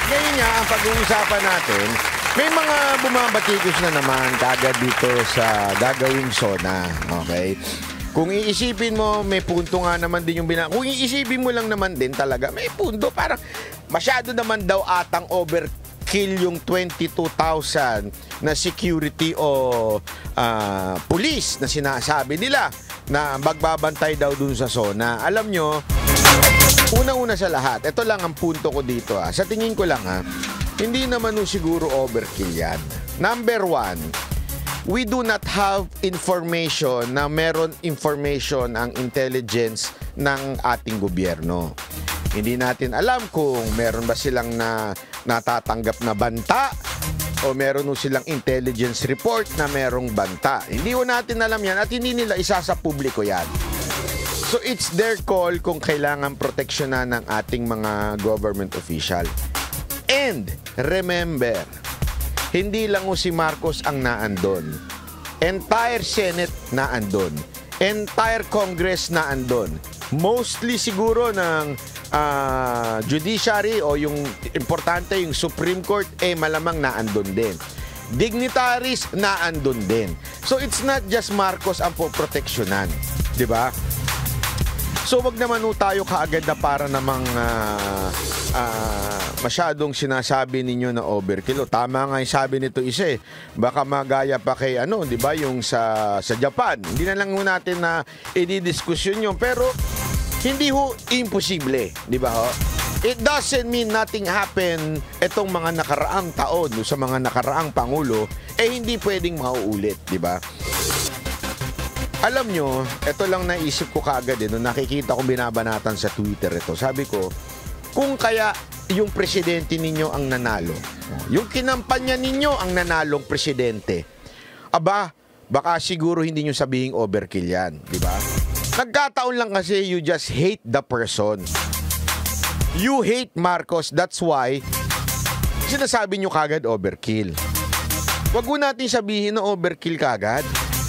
ngayon nga, ang pag-uusapan natin, may mga bumabatikos na naman kagad dito sa gagawing SONA. Okay? Kung iisipin mo, may punto nga naman din yung kung iisipin mo lang naman din talaga, may punto. Parang masyado naman daw atang overkill yung 22,000 na security o police na sinasabi nila na magbabantay daw dun sa SONA. Alam nyo, una-una sa lahat, ito lang ang punto ko dito. Sa tingin ko lang, hindi naman siguro overkill yan. Number one, we do not have information na meron information ang intelligence ng ating gobyerno. Hindi natin alam kung meron ba silang natatanggap na banta o meron silang intelligence report na merong banta. Hindi natin alam yan at hindi nila isa sa publiko yan. So it's their call kung kailangan proteksyonan ng ating mga government official. And remember, hindi lang si Marcos ang naandon. Entire Senate naandon. Entire Congress naandon. Mostly siguro ng judiciary o yung importante yung Supreme Court malamang naandon din. Dignitaries naandon din. So it's not just Marcos ang poproteksyonan, 'di ba? So wag naman tayo kaagad na para namang masyadong sinasabi ninyo na overkill. Tama nga yung sabi nito isa baka magaya pa kay di ba yung sa Japan. Hindi na lang natin na i-discussion yun, pero hindi imposible, di ba ho? It doesn't mean nothing happen etong mga nakaraang taon sa mga nakaraang pangulo hindi pwedeng mauulit, di ba? Alam nyo, ito lang naisip ko kaagad nung nakikita kong binabanatan sa Twitter ito. Sabi ko, kung kaya yung presidente ninyo ang nanalo, yung kinampanya ninyo ang nanalong presidente, baka siguro hindi nyo sabihing overkill yan, di ba? Nagkataon lang kasi you just hate the person. You hate Marcos, that's why sinasabi nyo kagad overkill. Wag mo natin sabihin na overkill kagad.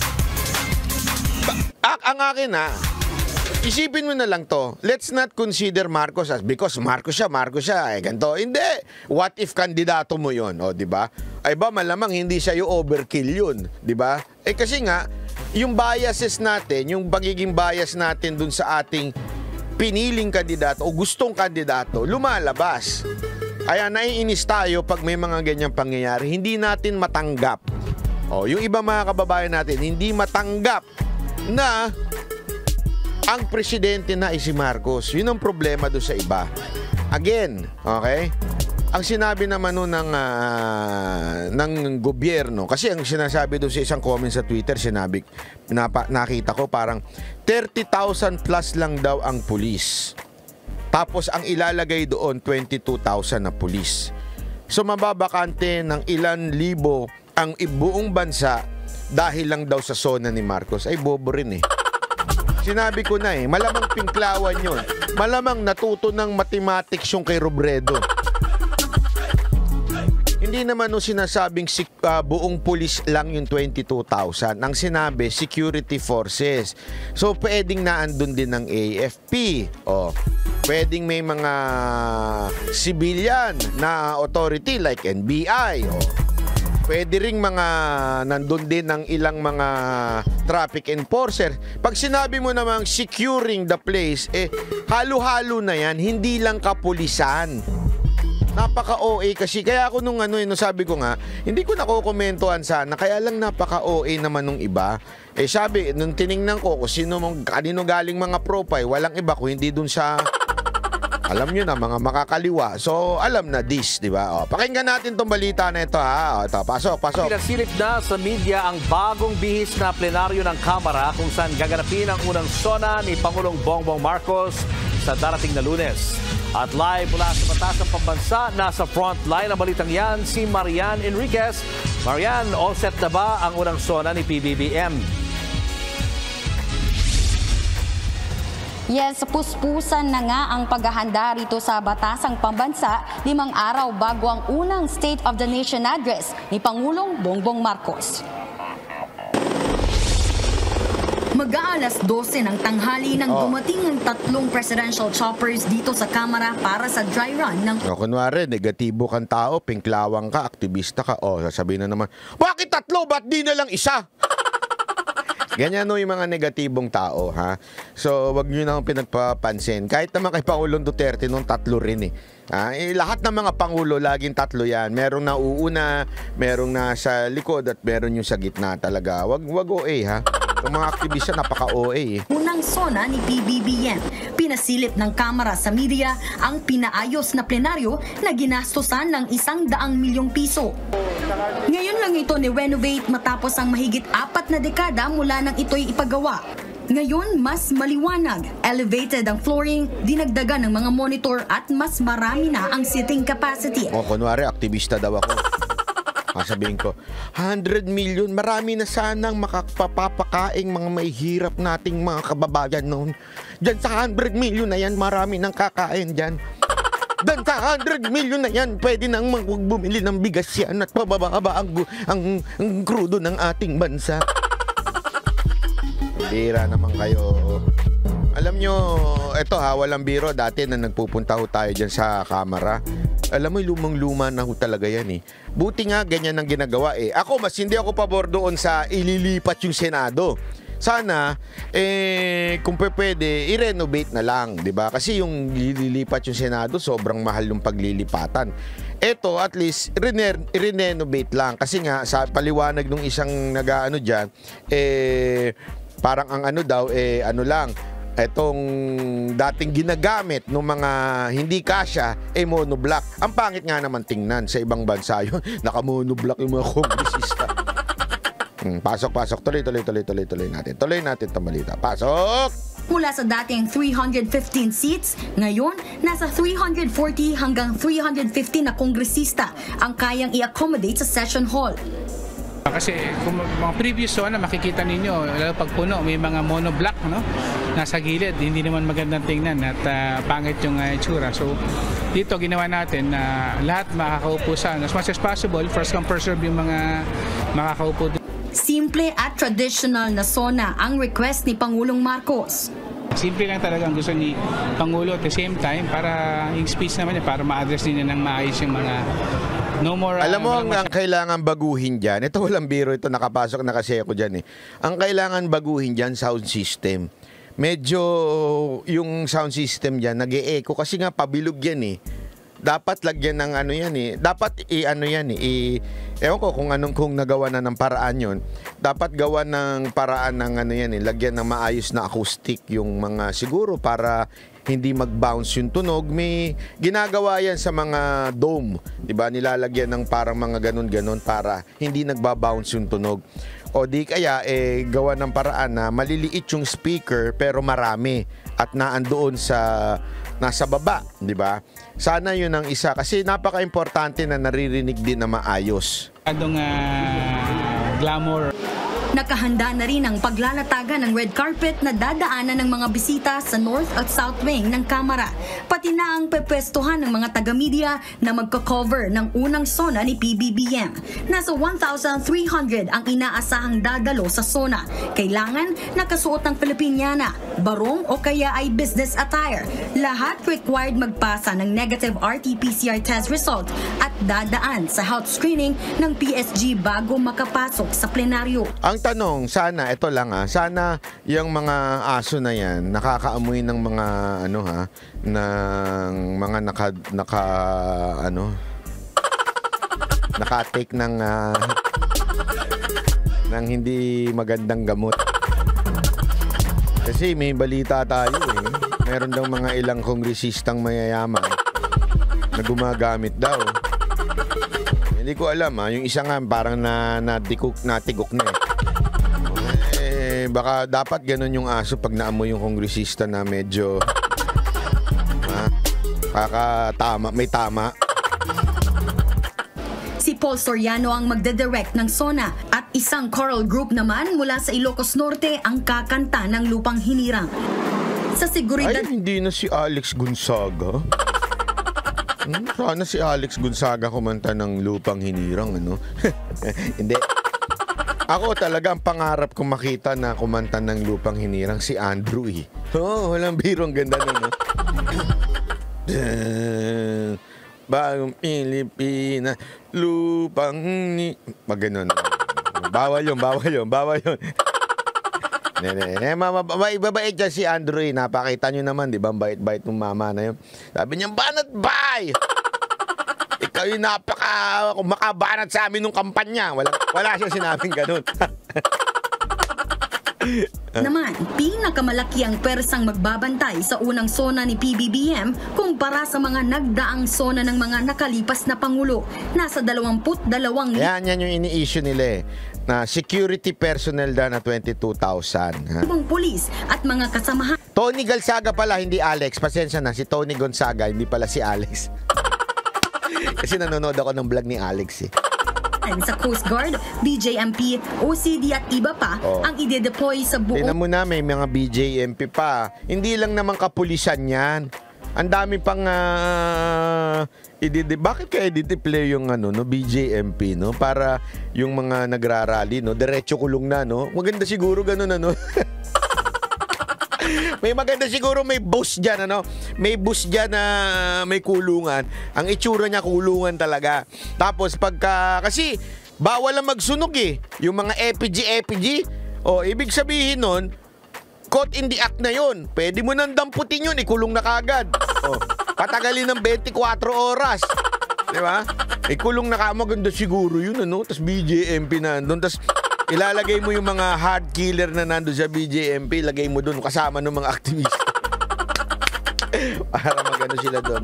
Ang akin isipin mo na lang to. Let's not consider Marcos as because Marcos siya, ganito. Hindi. What if kandidato mo yon, di ba? Malamang hindi siya yung overkill yun, di ba? Kasi nga, yung biases natin, yung pagiging bias natin dun sa ating piniling kandidato o gustong kandidato, lumalabas. Kaya naiinis tayo pag may mga ganyang pangyayari. Hindi natin matanggap. Yung iba mga kababayan natin, hindi matanggap na ang presidente na si Marcos. Yun ang problema doon sa iba. Again, okay? Ang sinabi naman nun ng gobyerno, kasi ang sinasabi doon sa isang comment sa Twitter, nakita ko parang 30,000 plus lang daw ang pulis. Tapos ang ilalagay doon 22,000 na pulis. So mababakante ng ilan libo ang buong bansa dahil lang daw sa SONA ni Marcos. Bobo rin Sinabi ko na malamang pinklawan yun. Malamang natuto ng mathematics yung kay Robredo. Hindi naman sinasabing buong pulis lang yung 22,000. Ang sinabi, security forces. So, pwedeng naandun din ng AFP. Pwedeng may mga civilian na authority like NBI. Pwede ring mga nandun din ng ilang mga traffic enforcer. Pag sinabi mo namang securing the place, halo-halo na yan, hindi lang kapulisan. Napaka-OA kasi. Kaya ako nung sabi ko nga, hindi ko nakokomentuhan sana, kaya lang napaka-OA naman nung iba. Sabi, nung tiningnan ko kung kanino galing mga profile, walang iba kung hindi dun sa alam nyo na, mga makakaliwa. So, alam na this, di ba? Pakinggan natin tong balita na ito, Ito, pasok. Pinasilip na sa media ang bagong bihis na plenaryo ng Kamara kung saan gaganapin ang unang SONA ni Pangulong Bongbong Marcos sa darating na Lunes. At live mula sa Batasang Pambansa, nasa front line ng balitang yan, si Marian Enriquez. Marian, all set na ba ang unang SONA ni PBBM? Yes, puspusan na nga ang paghahanda rito sa Batasang Pambansa 5 araw bago ang unang State of the Nation address ni Pangulong Bongbong Marcos. Mag-aalas 12 ng tanghali nang dumating ang 3 presidential choppers dito sa Kamara para sa dry run ng... Kunwari, negatibo kang tao, pinklawang ka, aktivista ka, sasabihin na naman, bakit 3? Ba't di na lang isa? Ganyan yung mga negatibong tao, ha? So, wag nyo na pinagpapansin. Kahit naman kay Pangulong Duterte nung 3 rin lahat ng mga Pangulo, laging 3 yan. Merong nauuna, merong nasa likod, at meron yung sa gitna talaga. Wag OA, ha? Yung mga aktivista, napaka-OA. Unang SONA ni PBBM. Pinasilip ng Kamara sa media ang pinaayos na plenaryo na ginastosan ng 100 milyong piso. Ngayon lang ito ni-renovate matapos ang mahigit 4 na dekada mula nang ito'y ipagawa. Ngayon, mas maliwanag, elevated ang flooring, dinagdagan ng mga monitor at mas marami na ang seating capacity. Kunwari, aktivista daw ako. Sabihin ko, 100 million, marami na sanang makapapakaing mga may hirap nating mga kababayan noon. Diyan sa 100 million na yan, marami nang kakain dyan. Dan sa 100 million na yan, pwede nang bumili ng bigas yan at pababa ang krudo ng ating bansa. Bira naman kayo. Alam nyo, eto walang biro. Dati na nagpupunta tayo dyan sa Kamara. Alam mo, lumang-luma na talaga yan Buti nga, ganyan ang ginagawa Ako, mas hindi ako pabor doon sa ililipat yung Senado. Sana, kung pwede, i-renovate na lang, di ba? Kasi yung ililipat yung Senado, sobrang mahal yung paglilipatan. Eto, at least, i-renovate lang. Kasi nga, sa paliwanag nung isang nag-ano dyan, parang ang lang, etong dating ginagamit ng mga hindi kasya, monoblock. Ang pangit nga naman tingnan sa ibang bansa yun. Naka-monoblock yung mga kongresista. Pasok. Tuloy natin. Tuloy natin itong balita. Pasok! Mula sa dating 315 seats, ngayon, nasa 340 hanggang 350 na kongresista ang kayang i-accommodate sa session hall. Kasi kung mga previous makikita ninyo, lalo pag puno, may mga monoblock nasa gilid, hindi naman magandang tingnan at pangit yung itsura. So dito ginawa natin na lahat makakaupo saan. As much as possible, first come first serve yung mga makakaupo dito. Simple at traditional na SONA ang request ni Pangulong Marcos. Simple lang talaga ang gusto ni Pangulo at the same time para yung speech naman niya, para ma-address niya ng maayos yung mga no more. Alam mo, ang kailangan baguhin dyan, ito walang biro, ito nakapasok na kasi ako dyan Ang kailangan baguhin dyan, sound system. Medyo yung sound system dyan, nag-e-echo kasi nga pabilog yan Dapat lagyan ng Dapat ewan ko kung nagawa na ng paraan yun. Dapat gawa ng paraan ng lagyan ng maayos na acoustic yung mga siguro para hindi mag-bounce yung tunog. May ginagawa yan sa mga dome, 'di ba? Nilalagyan ng parang mga ganun-ganun para hindi nagba-bounce yung tunog. O di kaya gawa ng paraan na maliliit yung speaker pero marami at naandoon nasa baba, 'di ba? Sana 'yun ang isa kasi napaka-importante na naririnig din na maayos. Adong glamour. Nakahanda na rin ang paglalatagan ng red carpet na dadaanan ng mga bisita sa North at South Wing ng Kamara. Pati na ang pepwestuhan ng mga taga-media na magka-cover ng unang SONA ni PBBM. Nasa 1,300 ang inaasahang dadalo sa SONA. Kailangan nakasuot ng Filipiniana, barong o kaya ay business attire. Lahat required magpasa ng negative RT-PCR test result at dadaan sa health screening ng PSG bago makapasok sa plenaryo. Ang tanong, sana, ito lang sana yung mga aso na yan, nakakaamoy ng mga, ng mga naka-take ng hindi magandang gamot. Kasi may balita tayo Meron daw mga ilang kongresistang mayayaman na gumagamit daw. Hindi ko alam yung isa nga parang natigok na baka dapat ganun yung aso pag naamoy yung kongresista na medyo may tama. Si Paul Soriano ang magdedirect ng SONA at isang choral group naman mula sa Ilocos Norte ang kakanta ng Lupang Hinirang. Sa seguridad... Ay, hindi na si Alex Gonzaga. Sana si Alex Gonzaga kumanta ng Lupang Hinirang, Hindi. Ako talagang pangarap kong makita na kumanta ng Lupang Hinirang si Andrew eh. Oo, walang birong ganda nun. No? Bagong Pilipinas, lupang ni... Maganon. Bawal yun. Mabait dyan si Andrew eh. Napakita nyo naman, di ba? Bait-bait ng mama na yun. Sabi niya, banat bay! Ikaw yung makabanat sa amin nung kampanya. Wala siyang sinabing ganun. Naman, pinakamalaki ang persang magbabantay sa unang sona ni PBBM kumpara sa mga nagdaang sona ng mga nakalipas na Pangulo. Nasa 22,000. Yan yung ini-issue nila eh. Na security personnel na 22,000. Ibang pulis at mga kasamahan. Tony Gonzaga pala, hindi Alex. Pasensya na, si Tony Gonzaga, hindi pala si Alex. Kasi nanonood ako ng vlog ni Alex eh. Sa Coast Guard, BJMP, OCD at iba pa ang ide-deploy sa buong... Tingnan mo na, may mga BJMP pa. Hindi lang naman kapulisan yan. Ang dami pang bakit kaya i-deploy yung BJMP, no? Para yung mga nagrarally, no? Diretso kulong na, no? Maganda siguro ganun, ano? May maganda siguro, may bus dyan, ano? May bus dyan na may kulungan. Ang itsura niya kulungan talaga. Tapos kasi bawal lang magsunog eh. Yung mga EPG. Ibig sabihin nun, caught in the act na yun. Pwede mo nang damputin yun, ikulong na kagad. Patagalin ng 24 oras. Di ba? Ikulong na maganda siguro yun, ano? Tapos BJMP na doon. Tapos ilalagay mo yung mga hard killer na nandun sa BJMP, lagay mo doon kasama ng mga aktivista. Para magano sila doon.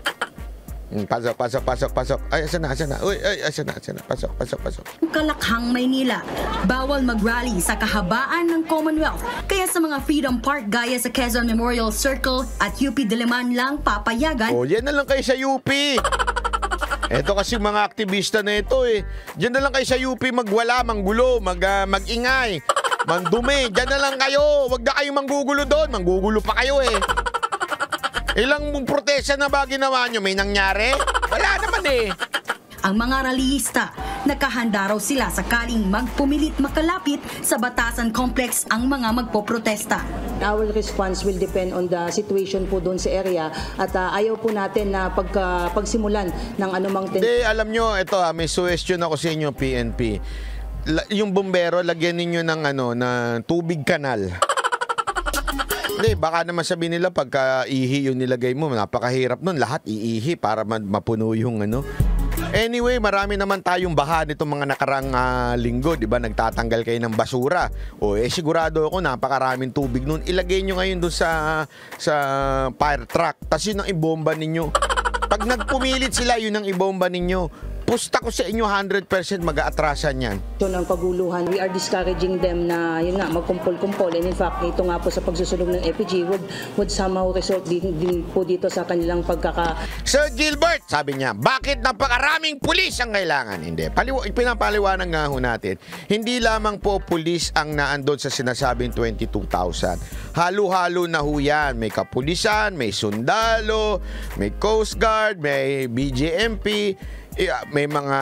Pasok. Ay, asa na. Uy, asa na. Pasok. Kalakhang Maynila, bawal mag-rally sa kahabaan ng Commonwealth. Kaya sa mga Freedom Park gaya sa Quezon Memorial Circle at UP Diliman lang papayagan. Yan na lang kayo sa UP. Ito kasi mga aktivista na ito eh. Diyan na lang kayo sa UP magwala, manggulo, magingay, mandumi. Diyan na lang kayo. Huwag na kayo manggugulo doon. Manggugulo pa kayo eh. Ilang protesta na ba ginawa nyo? May nangyari? Wala naman eh. Ang mga rallyista, nakahanda raw sila sakaling magpumilit makalapit sa Batasan Complex ang mga magpoprotesta. Our response will depend on the situation po doon sa area at ayaw po natin na pagsimulan ng anumang... Hindi, alam nyo, ito may suggestion ako sa inyo, PNP. Yung bumbero, lagyan ninyo ng tubig kanal. Hindi, baka naman sabihin nila pagka ihi yung nilagay mo, napakahirap nun. Lahat iihi para mapuno yung Anyway, marami naman tayong baha nitong mga nakarang linggo, di ba? Nagtatanggal kayo ng basura. Sigurado ako napakaraming tubig nun. Ilagay nyo ngayon doon sa fire truck. Tapos yun ang ibomba ninyo. Pag nagpumilit sila, yun ang ibomba ninyo. Pusta ko sa inyo 100% mag-aatrasan yan. Ito ng paguluhan, we are discouraging them na yun nga, magkumpol-kumpol. And in fact, ito nga po sa pagsusunog ng EPG would somehow result din po dito sa kanilang Sir Gilbert, sabi niya, bakit napakaraming pulis ang kailangan? Hindi. Pinapaliwanag nga ho natin. Hindi lamang po pulis ang naandun sa sinasabing 22,000. Halo-halo na ho yan. May kapulisan, may sundalo, may Coast Guard, may BJMP, may mga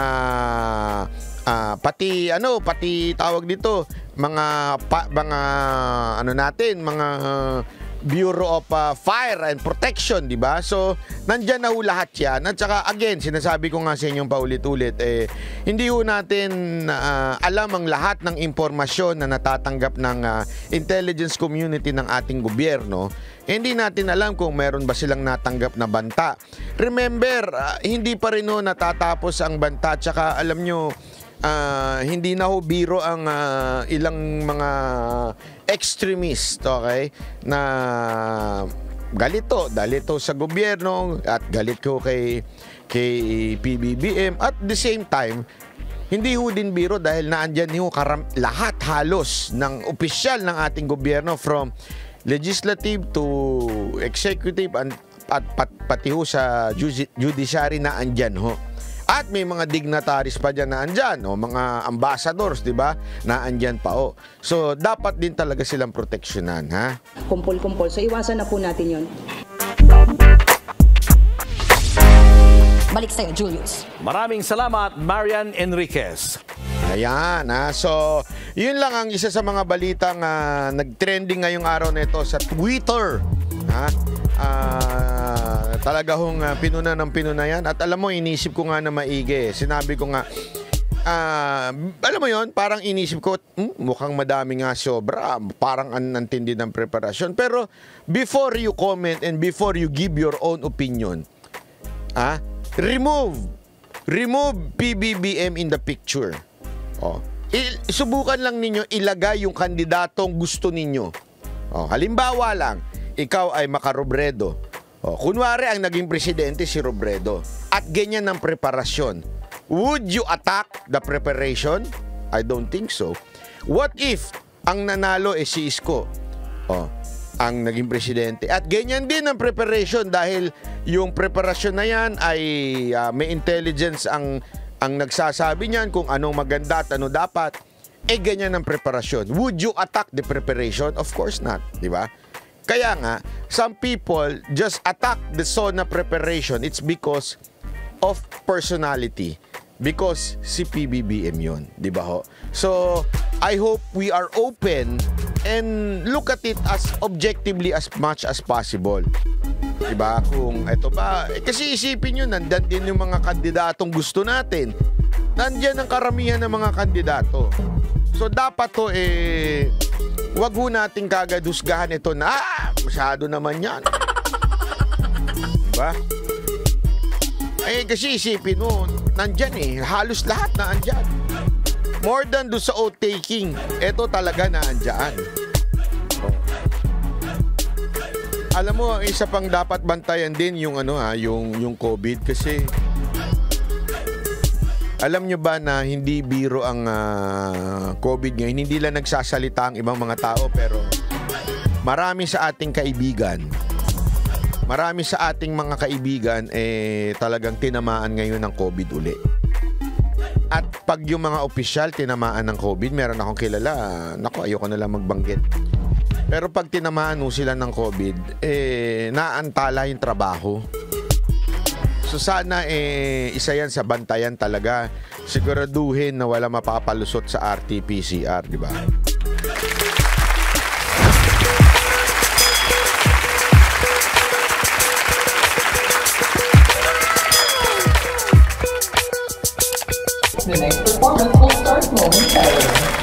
pati tawag dito mga Bureau of Fire and Protection, di ba? So, nandyan na ho lahat yan. At saka, again, sinasabi ko nga sa inyong paulit-ulit, hindi ho natin alam ang lahat ng impormasyon na natatanggap ng intelligence community ng ating gobyerno. Hindi natin alam kung meron ba silang natanggap na banta. Remember, hindi pa rin ho natatapos ang banta. At saka, alam nyo, hindi na ho biro ang ilang mga extremist, okay, na dalito sa gobyerno at galit ko kay PBBM. At the same time, hindi ho din biro dahil naandyan ho lahat halos ng opisyal ng ating gobyerno from legislative to executive at pati ho sa judiciary na andyan ho. At may mga dignitaries pa dyan na andyan, mga ambassadors, di ba, na andyan pa. So, dapat din talaga silang proteksyonan, ha? Kumpol-kumpol. So, iwasan na po natin yun. Balik sa'yo, Julius. Maraming salamat, Marian Enriquez. Ayan, ha? So, yun lang ang isa sa mga balitang nag-trending ngayong araw na ito sa Twitter. Ha? Talaga hong pinuna ng pinuna yan. At alam mo, inisip ko nga na maigi. Sinabi ko nga, alam mo yon, parang inisip ko, mukhang madami nga sobra. Parang anantindi ng preparasyon. Pero, before you comment and before you give your own opinion, remove PBBM in the picture. Subukan lang ninyo ilagay yung kandidatong gusto ninyo. Halimbawa lang, ikaw ay Maca Robredo. Kunwari ang naging presidente si Robredo. At ganyan ang preparasyon. Would you attack the preparation? I don't think so. What if ang nanalo si Isko? Ang naging presidente. At ganyan din ang preparation dahil yung preparasyon na yan ay may intelligence ang nagsasabi niyan kung anong maganda at ano dapat. Ganyan ang preparasyon. Would you attack the preparation? Of course not, di ba? Kaya nga, some people just attack the SONA preparation. It's because of personality. Because si PBBM yun, di ba ho? So, I hope we are open and look at it as objectively as much as possible. Diba? Kung ito ba, kasi isipin nyo, nandiyan din yung mga kandidatong gusto natin. Nandiyan ang karamihan ng mga kandidato. So dapat to wag ho natin kagad husgahan ito na masyado naman yan. Diba? Kasi isipin mo, nandyan halos lahat na andyan. More than do sa oath-taking, ito talaga na andyan. Alam mo, isa pang dapat bantayan din yung yung COVID kasi alam nyo ba na hindi biro ang COVID ngayon? Hindi lang nagsasalita ang ibang mga tao pero marami sa ating kaibigan, marami sa ating mga kaibigan talagang tinamaan ngayon ng COVID uli. At pag yung mga opisyal tinamaan ng COVID, meron akong kilala, ayoko na lang magbanggit. Pero pag tinamaan sila ng COVID, naantala yung trabaho. So sana isa yan sa bantayan talaga. Siguraduhin na wala mapapalusot sa RT-PCR, di ba? The next performance will start momentarily.